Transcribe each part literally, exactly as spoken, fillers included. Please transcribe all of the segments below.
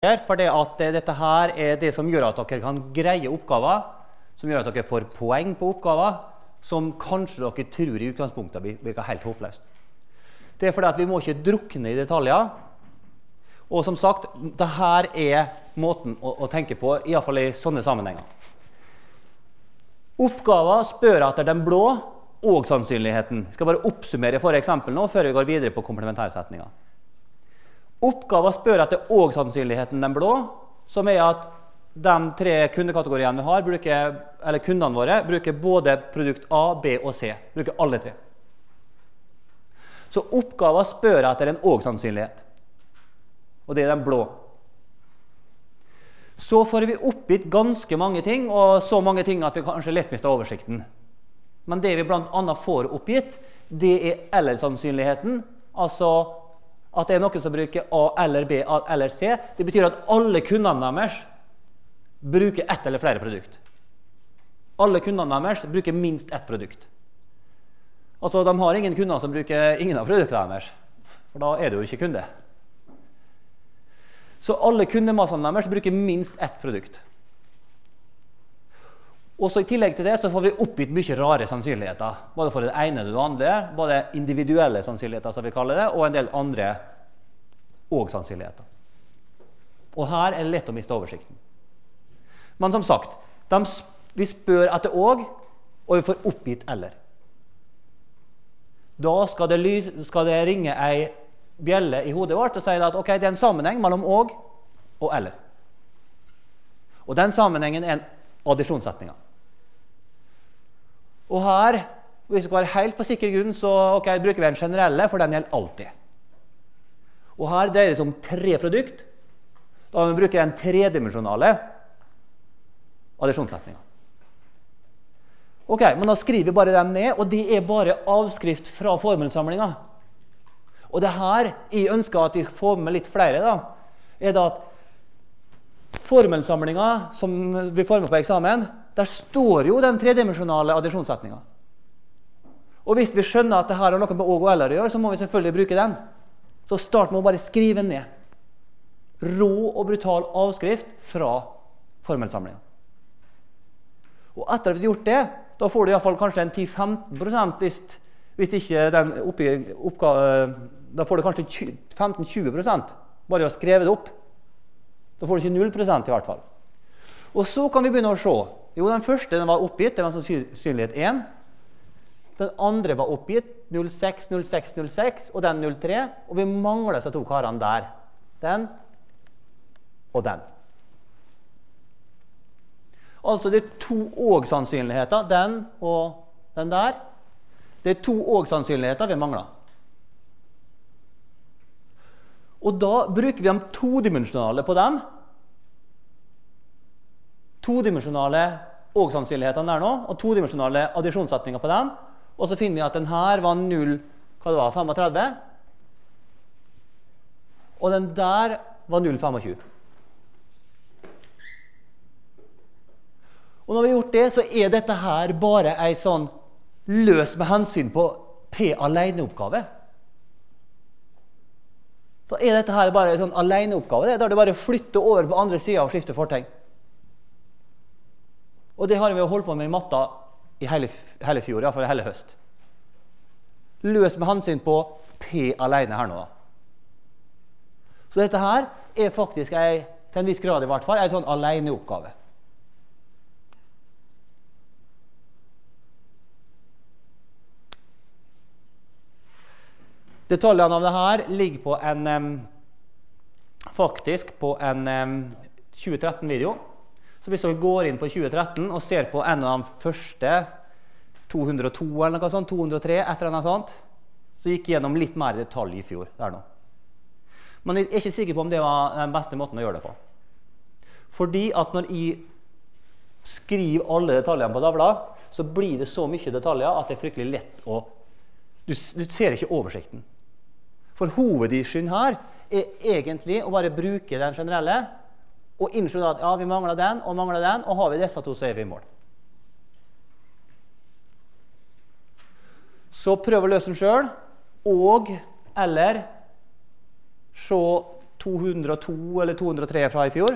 For det at dette her er det som gjør at dere kan greie oppgaver, som gjør at dere får poeng på oppgaver, som kanskje dere tror i utgangspunktet virker helt håpløst. Det er fordi at vi må ikke drukne i detaljer, og som sagt, dette er måten å, å tenke på, i hvert fall i sånne sammenhenger. Oppgaver spør etter den blå og sannsynligheten. Jeg skal bare oppsummere for eksempel nå, før vi går videre på komplementærsetninger. Oppgaver spør etter og sannsynligheten den blå, som er at de tre kundekategoriene vi har, bruker, eller kundene våre, bruker både produkt A, B og C. Bruker alle tre. Så oppgaver spør etter en og sannsynlighet. Og det er den blå. Så får vi oppgitt ganske mange ting, og så mange ting at vi kanskje lett mister oversikten. Men det vi blant annet får oppgitt, det er eller-sannsynligheten, altså at det er noen som bruker A eller B eller C. Det betyr at alle kundene deres bruker ett eller flere produkt. Alle kundene deres bruker minst ett produkt. Altså, de har ingen kunder som bruker ingen av produktene deres, for da er det jo ikke kunde. Så alle kundemassene deres bruker minst ett produkt. Og så i tillegg til det så får vi oppgitt mye rare sannsynligheter, både for det ene og det andre, både individuelle sannsynligheter som vi kaller det, og en del andre og-sannsynligheter. Og her er det lett å miste oversikten. Men som sagt, de, vi spør etter og, og vi får oppgitt eller. Da skal det, lys, skal det ringe ei bjelle i hodet vårt og si at ok, det er en sammenheng mellom og og eller. Og den sammenhengen er en addisjonssetninger. Og her, hvis vi skal være helt på sikker grunn, så okay, bruker vi en generelle, for den gjelder alltid. Og her dreier det seg om tre produkt. Da vi bruker den tredimensjonale addisjonssetningen. Ok, men da skriver vi bare den ned, og det er bare avskrift fra formelsamlingen. Og det her, jeg ønsker at vi får med litt flere, da, er det at formelsamlingen som vi får med på eksamen, der står jo den tredimensjonale addisjonssetningen. Og hvis vi skjønner at det her har noe med og og eller å gjøre, så må vi selvfølgelig bruke den. Så start med å bare skrive ned. Rå og brutal avskrift fra formelsamlingen. Og etter at vi har gjort det, da får du i hvert fall kanskje en ti til femten prosent hvis, hvis ikke den oppi, oppgave, da får du kanskje femten til tjue prosent bare å skrive det opp. Da får du ikke null prosent i hvert fall. Og så kan vi begynne å se. Jo, den første den var oppgitt, det var sannsynlighet én. Den andre var oppgitt, null komma seks, null komma seks, null komma seks, og den null komma tre. Og vi mangler disse to karene der. Den og den. Altså det er to og-sannsynligheter, den og den der. Det er to og-sannsynligheter vi mangler. Og da bruker vi de todimensjonale på dem. Todimensjonale og-sannsynlighetene der nå, og todimensjonale addisjonssetninger på dem. Og så finner vi at den her var null, hva det var, femogtredve. Og den der var null komma tjuefem. Og når vi har gjort det, så er dette her bare en sånn løs med hensyn på P-alene-oppgave. Da er dette her bare en sånn alene-oppgave, der du bare flytter over på andre siden og skifter fortegn. Og det har vi holdt på med i matta i hele, hele fjor, i hvert fall i hele høst. Løs med hensyn på P alene her nå da. Så dette her er faktisk, en, til en viss grad i hvert fall, en sånn alene-oppgave. Detaljene av det her ligger på en, um, faktisk på en um, tjue tretten-video. Så hvis dere går inn på tjue tretten og ser på en av de første to hundre og to eller noe sånt, to hundre og tre, et eller annet sånt, så gikk jeg gjennom litt mer detalj i fjor der nå. Men jeg er ikke sikker på om det var den beste måten å gjøre det på. Fordi at når jeg skriver alle detaljene på tavla, så blir det så mye detaljer at det er fryktelig lett å... Du, du ser ikke oversikten. For hovedisken her er egentlig å bare bruke den generelle, og innskjønne at ja, vi mangler den og mangler den, og har vi disse to, så er vi i mål. Så prøv å løse den selv, og eller se to hundre og to eller to hundre og tre fra i fjor,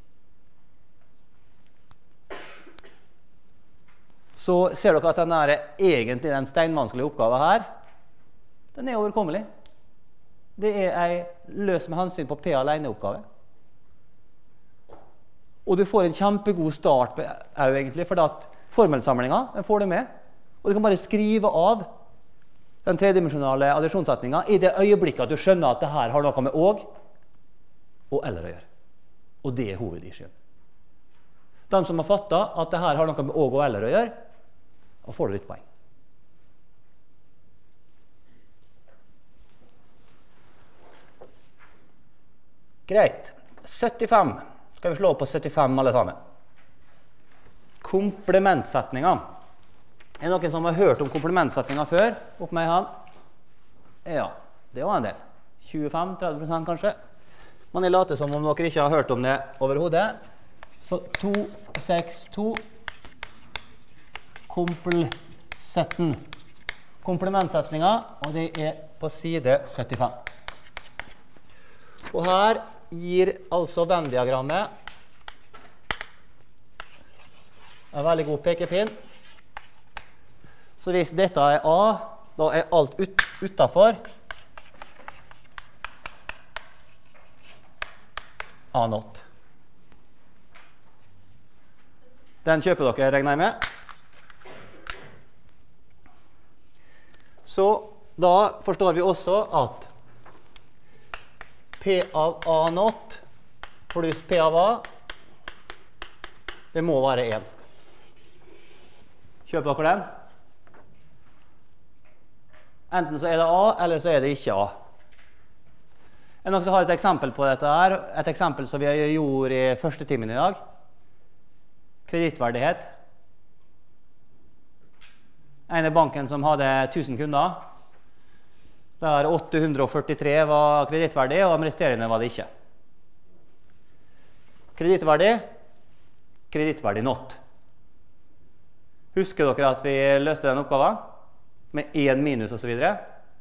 så ser dere at den er egentlig den steinvanskelige oppgaven her, den er overkommelig. Det er en løs med hensyn på P alene-oppgave. Og du får en kjempegod start også, egentlig, for at formelsamlingen, den får du med. Og du kan bare skrive av den tredimensjonale addisjonssetningen i det øyeblikket at du skjønner at det her har noe med og og eller å gjøre. Og det er hovedisjen. De som har fattet at det her har noe med og og eller å gjøre, da får du litt poeng. Greit. syttifem. Skal vi slå på syttifem alle sammen. Komplementsetninger. Er det noen som har hørt om komplementsetninger før? Opp med han. Ja, det var en del. tjuefem til tretti prosent kanskje. Man er late som om dere ikke har hørt om det overhodet. Så to, seks, to. Komplesetten. Komplementsetninger, og det er på side syttifem. Og her gir altså Venn-diagrammet en veldig god pekepinn. Så hvis dette er A, da er alt ut, utenfor A not. Den kjøper dere, regner jeg med. Så da forstår vi også at P av A not pluss P av A, det må være én. Kjøper dere den? Enten så er det A, eller så er det ikke A. Er det noen som har et eksempel på dette her? Et eksempel som vi gjorde i første timen i dag. Kredittverdighet. En av banken som hadde tusen kunder, der åtte hundre og førtitre var kredittverdig, og de resterende var det ikke. Kredittverdig, kredittverdig not. Husker dere at vi løste den oppgaven? Med én minus og så videre.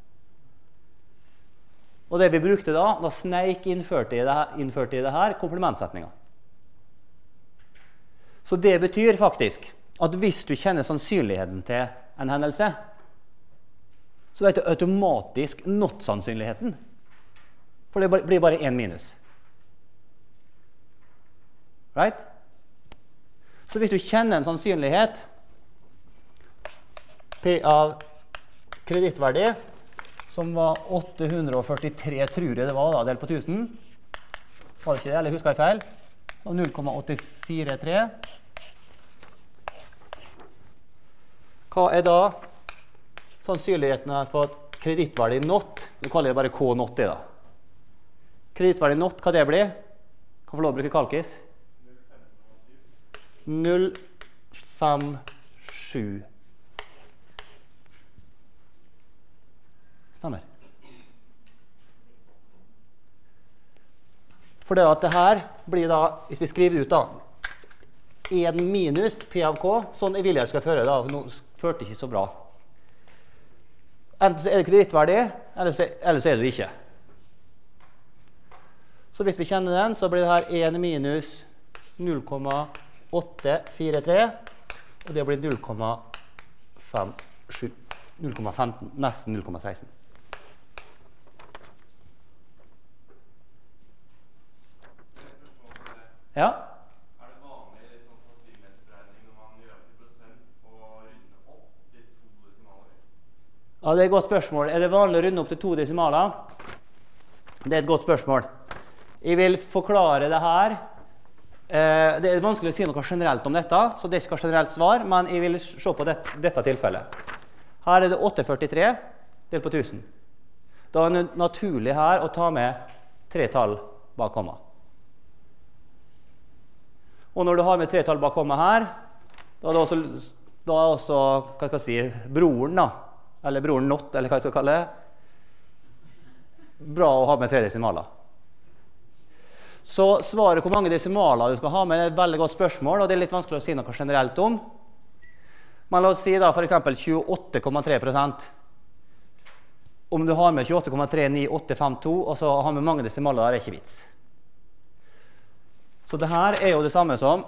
Og det vi brukte da, da sneik innførte i det her, innførte i det her komplementsetninger. Så det betyr faktisk at hvis du kjenner sannsynligheten til en hendelse, så vet du automatisk not-sannsynligheten. For det blir bare én minus. Right? Så hvis du kjenner en sannsynlighet P av kredittverdi, som var åtte hundre og førtitre, tror jeg det var da, delt på tusen. Var det ikke det, eller husker jeg feil? Så null komma åtte fire tre. Hva er da sannsynligheten jeg har fått kredittverdi not? Du kaller det bare K not i da. Kredittverdi not, hva det blir? Kan få lov å bruke kalkis? null fem sju. Stemmer. For det at det her blir da, hvis vi skriver ut da, én minus P av K, sånn jeg vil jeg skal føre da, for nå førte ikke så bra. Enten så er det kredittverdig, eller så, eller så er det ikke. Så hvis vi kjenner den, så blir det her én minus null komma åtte fire tre, og det blir null komma fem sju, null komma femten, nesten null komma seksten. Ja. Er det vanlig sånn sannsynlighetsberegning når man gjør til prosent og runde opp til to desimaler? Ja, det er et godt spørsmål. Er det vanlig å runde opp til to desimaler? Det er et godt spørsmål. Jeg vil forklare det her. Eh, det er vanskelig å si noe generelt om dette, så det er ikke et generelt svar, men jeg vil se på det, dette tilfellet. Her er det åtte komma førtitre delt på tusen. Da er det naturlig her å ta med tre tall bak komma. Og når du har med tre tall bak komma her, da er det også, da er også hva skal jeg si, broren da, eller broren not, eller hva jeg skal kalle det, bra å ha med tre desimaler. Så svaret hvor mange desimaler du skal ha med er et veldig godt spørsmål, og det er litt vanskelig å si noe generelt om. Men la oss si da for eksempel tjueåtte komma tre prosent. om du har med tjueåtte komma tre ni åtte fem to, og så har med mange desimaler, der er ikke vits. Så det her er jo det samme som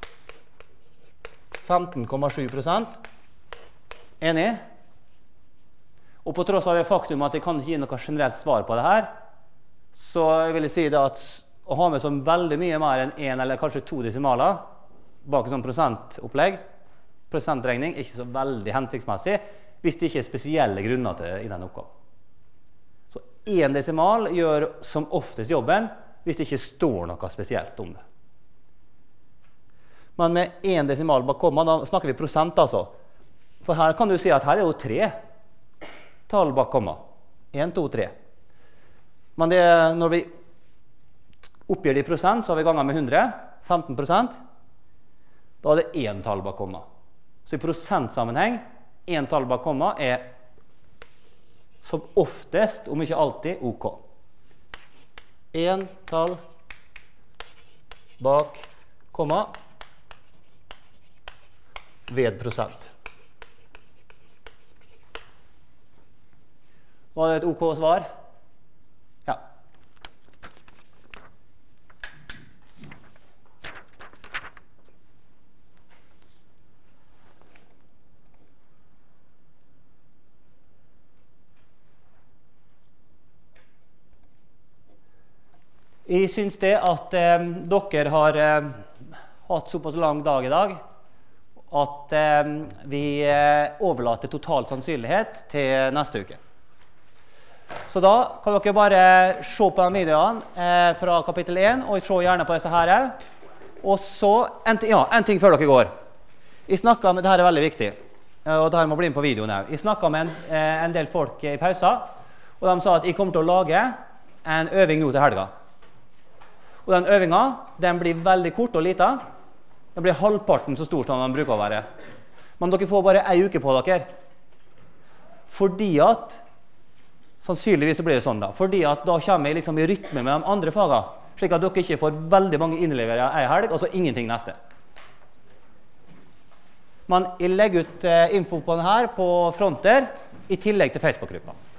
femten komma sju prosent. Enig? Og på tross av det faktum at jeg kan ikke gi noe generelt svar på det her, så vil jeg si det at å ha med sånn veldig mye mer enn en eller kanskje to desimaler bak en sånn prosentopplegg, prosentregning, er ikke så veldig hensiktsmessig hvis det ikke er spesielle grunner til det i den oppgaven. Så en desimal gjør som oftest jobben hvis det ikke står noe spesielt om det. Men med en desimal bak komma, da snakker vi prosent altså. For her kan du si at her er jo tre tall bak komma. en, to, tre. Men det, når vi oppgir det i prosent, så har vi ganger med hundre, femten prosent. Da er det én tall bak komma. Så i prosentsammenheng, én tall bak komma er som oftest, om ikke alltid, ok. Én tall bak komma ved prosent. Var det et ok svar? Ja. Jeg synes det at eh, dere har eh, hatt såpass lang dag i dag, at eh, vi eh, overlater total sannsynlighet til neste uke. Så da kan dere bare se på den videoen eh, fra kapittel én, og se gjerne på disse her. Og så, en, ja, en ting før dere går. Jeg snakket med, dette er veldig viktig, og dette må bli med på videoen her. Jeg snakket med en, eh, en del folk i pausen, og de sa at jeg kommer til å lage en øving nå til helga. Og den øvingen, den blir veldig kort og liten. Den blir halvparten så stor som den bruker å være. Men dere får bare en uke på dere. Fordi at, sannsynligvis så blir det sånn da, fordi at da kommer jeg liksom i rytme med de andre fagene, slik at dere ikke får veldig mange innleverere en helg, og så ingenting neste. Men jeg legger ut info på den her på Fronter, i tillegg til Facebook-gruppa.